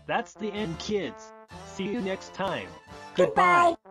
That's the end, kids. See you next time. Goodbye.